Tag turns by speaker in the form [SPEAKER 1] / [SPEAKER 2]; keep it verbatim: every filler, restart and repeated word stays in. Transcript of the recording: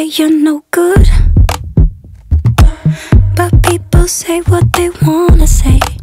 [SPEAKER 1] you're no good, but people say what they wanna say.